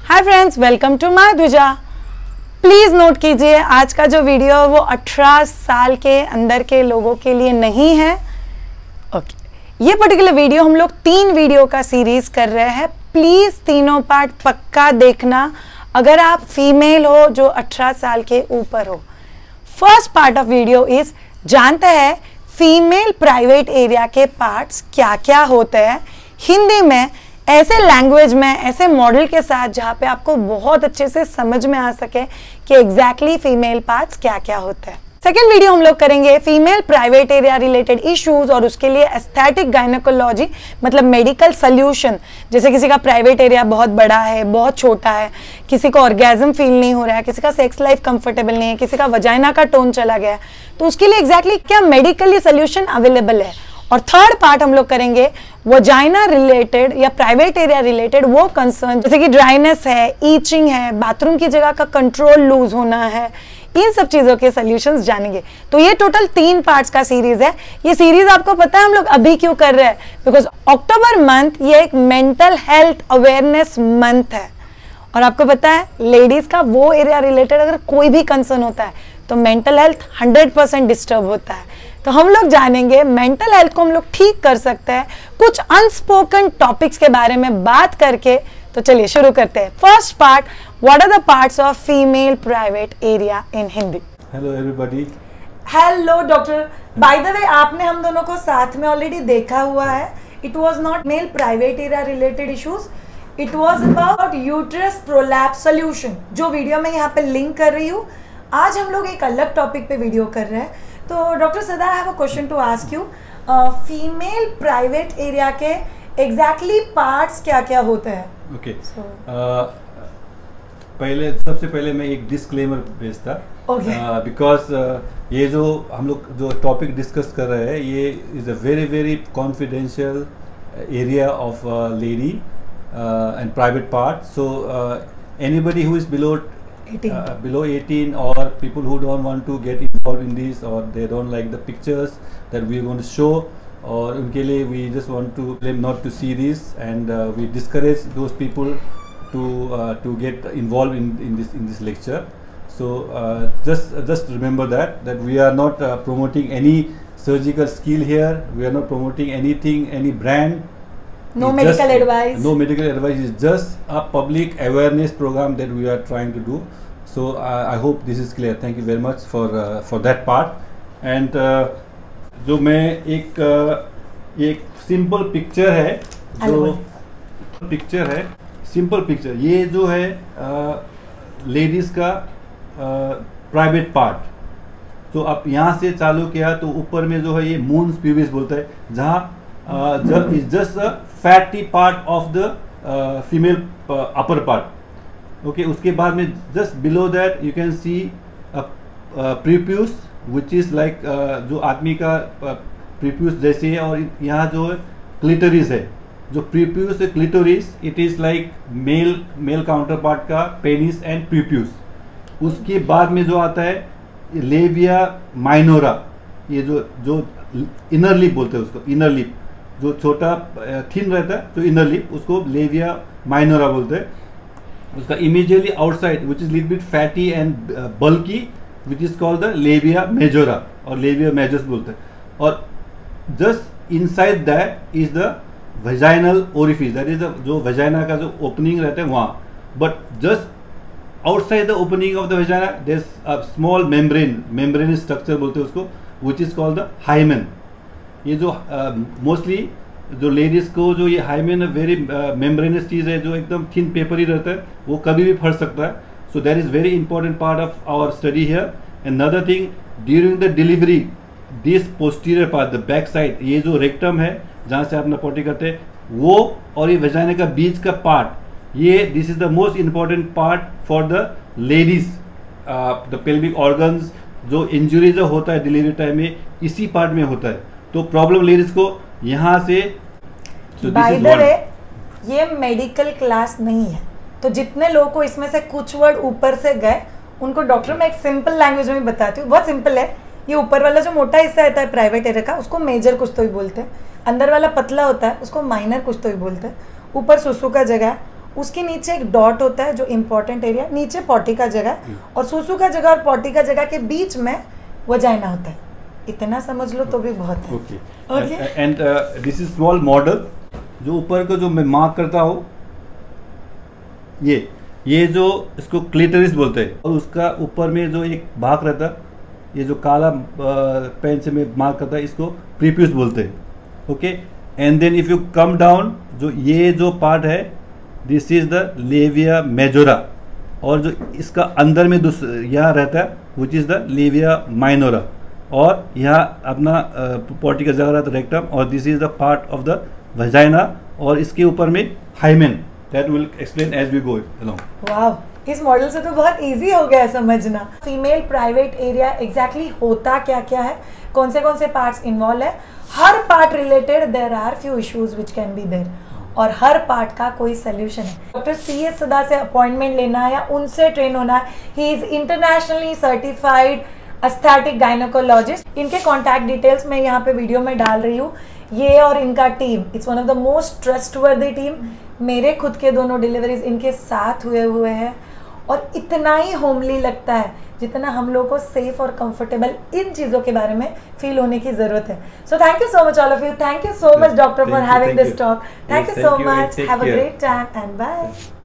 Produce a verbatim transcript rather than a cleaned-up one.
Hi friends, welcome to my Dwija. Please note कीजिए, आज का जो वीडियो है वो अठारह साल के अंदर के लोगों के लिए नहीं है। ओके, ये पर्टिकुलर वीडियो हम लोग तीन वीडियो का सीरीज कर रहे हैं। प्लीज़ तीनों पार्ट पक्का देखना अगर आप फीमेल हो जो अठारह साल के ऊपर हो। First part of video is जानते हैं फीमेल प्राइवेट एरिया के पार्ट्स क्या क्या होते हैं हिंदी में, ऐसे लैंग्वेज में, ऐसे मॉडल के साथ जहाँ पे आपको बहुत अच्छे से समझ में आ सके कि एग्जैक्टली फीमेल पार्ट्स क्या क्या होते हैं। सेकेंड वीडियो हम लोग करेंगे female private area related issues और उसके लिए एस्थेटिक गायनेकोलॉजी मतलब मेडिकल सोल्यूशन। जैसे किसी का प्राइवेट एरिया बहुत बड़ा है, बहुत छोटा है, किसी को ऑर्गेज्म फील नहीं हो रहा है, किसी का सेक्स लाइफ कंफर्टेबल नहीं है, किसी का वजाइना का टोन चला गया है, तो उसके लिए एग्जैक्टली क्या मेडिकली सोल्यूशन अवेलेबल है। और थर्ड पार्ट हम लोग करेंगे वजाइना रिलेटेड या प्राइवेट एरिया रिलेटेड वो कंसर्न, जैसे कि ड्राइनेस है, ईचिंग है, बाथरूम की जगह का कंट्रोल लूज होना है, इन सब चीजों के सॉल्यूशंस जानेंगे। तो ये टोटल तीन पार्ट्स का सीरीज है। ये सीरीज आपको पता है हम लोग अभी क्यों कर रहे हैं? बिकॉज अक्टूबर मंथ ये एक मेंटल हेल्थ अवेयरनेस मंथ है और आपको पता है लेडीज का वो एरिया रिलेटेड अगर कोई भी कंसर्न होता है तो mental health hundred percent disturb होता है। तो हम लोग जानेंगे मेंटल हेल्थ को हम लोग ठीक कर सकते हैं कुछ अनस्पोकन टॉपिक्स के बारे में बात करके। तो चलिए शुरू करते हैं। First part, what are the parts of female private area in Hindi. Hello everybody. Hello doctor, by the way आपने हम दोनों को साथ में ऑलरेडी देखा हुआ है। It was not male private area related issues, it was about uterus prolapse solution, जो वीडियो में यहाँ पे लिंक कर रही हूँ। आज हम लोग एक अलग टॉपिक पे वीडियो कर रहे हैं। तो doctor Sada, I have a question to ask you. Female private area के एग्जैक्टली पार्ट्स क्या क्या होते हैं? ओके, पहले सबसे पहले मैं एक डिस्क्लेमर भेजता, बिकॉज ये जो हम लोग जो टॉपिक डिस्कस कर रहे हैं ये is a very very confidential area of lady and private part. So anybody who is below Uh, below eighteen or people who don't want to get involved in this or they don't like the pictures that we're going to show, or unke liye we just want to them not to see this, and uh, we discourage those people to uh, to get involved in in this in this lecture. So uh, just uh, just remember that that we are not uh, promoting any surgical skill here. We are not promoting anything, any brand. No It's medical just, advice. No medical advice. Is just a public awareness program that we are trying to do. So uh, I hope this is clear. Thank you very much for uh, for that part. And uh, जो मैं एक uh, एक simple picture है, जो picture है simple picture, ये जो है लेडीज uh, का प्राइवेट uh, पार्ट। तो आप यहाँ से चालू किया तो ऊपर में जो है ये मून्स प्यूबिस बोलता है, जहाँ Uh, जब is just a fatty part of the female upper part. Okay, उसके बाद में just below that you can see prepuce which is like जो आदमी का प्रीप्यूस uh, जैसे है, और यहाँ जो क्लिटोरिस है, जो prepuce clitoris it is like male male counter part का पेनिस एंड प्रीप्यूस। उसके बाद में जो आता है लेविया माइनोरा, ये जो जो इनर लिप बोलते हैं उसको, इनर लिप जो छोटा थिन रहता है तो इनर लिप, उसको लेविया माइनोरा बोलते हैं। उसका immediately outside which is little bit fatty and bulky which is called the labia majora और लेविया मेजस बोलते हैं। और just inside that is the vaginal orifice, that is the जो vagina का जो ओपनिंग रहता है वहाँ। But just outside the opening of the vagina there is a small membrane, membrane structure बोलते हैं उसको, विच इज कॉल्ड द हाइमेन। ये जो मोस्टली uh, जो लेडीज़ को जो ये हाइमेन वेरी मेम्ब्रेनस चीज़ है, जो एकदम थिन पेपर ही रहता है, वो कभी भी फट सकता है। So that is very important part of our study here. And another thing, during the delivery this posterior part, the back side, ये जो रेक्टम है जहाँ से अपना पोटी करते हैं, वो और ये वेजाइना का बीच का पार्ट, ये this is the most important part for the ladies. The pelvic organs जो इंजुरी जो होता है डिलीवरी टाइम में, इसी पार्ट में होता है। तो प्रॉब्लम लेडीज को यहाँ से so बाय द वे ये मेडिकल क्लास नहीं है, तो जितने लोगों को इसमें से कुछ वर्ड ऊपर से गए उनको डॉक्टर मैं एक सिंपल लैंग्वेज में बताती हूँ, बहुत सिंपल है। ये ऊपर वाला जो मोटा हिस्सा रहता है प्राइवेट एरिया का, उसको मेजर कुछ तो ही बोलते हैं। अंदर वाला पतला होता है उसको माइनर कुछ तो ही बोलते हैं। ऊपर सुसु का जगह, उसके नीचे एक डॉट होता है जो इम्पोर्टेंट एरिया, नीचे पॉटी का जगह है, और सुसु का जगह और पॉटी का जगह के बीच में वजाइना होता है। इतना समझ लो तो भी बहुत है। Okay okay and this is small model जो ऊपर को जो मैं मार्क करता हूँ, ये ये जो इसको क्लिटरिस बोलते हैं, और उसका ऊपर में जो एक भाग रहता है, ये जो काला पेन से मैं मार्क करता है, इसको प्रीप्यूस बोलते हैं। Okay and then if you come down, जो ये जो पार्ट है this is the labia majora, और जो इसका अंदर में यहाँ रहता है which is the labia minora, और यहाँ अपना पॉटी का जगह रहता है रेक्टम, और this is the part of the vagina, और इसके ऊपर में hymen, that will explain as we go along. वाह, इस मॉडल से तो बहुत इजी हो गया है समझना। फीमेल प्राइवेट एरिया एग्जैक्टली होता क्या क्या है, कौन से कौन से पार्ट्स इन्वॉल्व है, हर part related there are few issues which can be there, और हर पार्ट का कोई सोल्यूशन है। डॉक्टर सी एस सदा से अपॉइंटमेंट लेना है या उनसे ट्रेन होना है। He is internationally certified aesthetic gynaecologist. इनके कॉन्टैक्ट डिटेल्स मैं यहाँ पे वीडियो में डाल रही हूँ। ये और इनका team, it's one of the most trustworthy team. मेरे खुद के दोनों डिलीवरीज इनके साथ हुए हुए हैं, और इतना ही होमली लगता है जितना हम लोग को सेफ और कंफर्टेबल इन चीज़ों के बारे में फील होने की ज़रूरत है। So thank you so much all of you, thank you so much doctor for having this talk, thank you so much, have a great time and bye.